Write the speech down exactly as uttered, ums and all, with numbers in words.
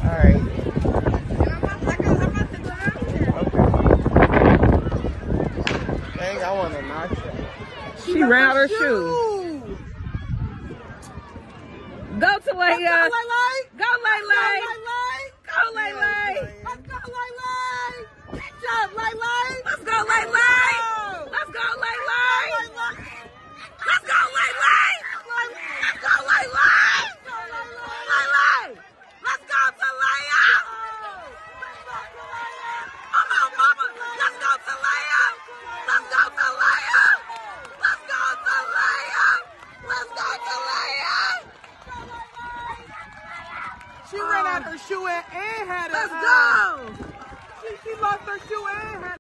Alright. Okay. Dang, I want to knock you. She ran out her shoe. Go to Leia. Go Lele. Go Lele. Let's go, Lele. Good job, Lele. Let's go Lele. Let's go Lele. Let's go Lele. Let's go Lele. Lele. Let's go to Leia. Come on, mama. Let's go to Leia. Let's go to Leia. Let's go to Leia. Let's go to Leia. She ran out her shoe and, and had a. Let's uh, go. She, she lost her shoe and had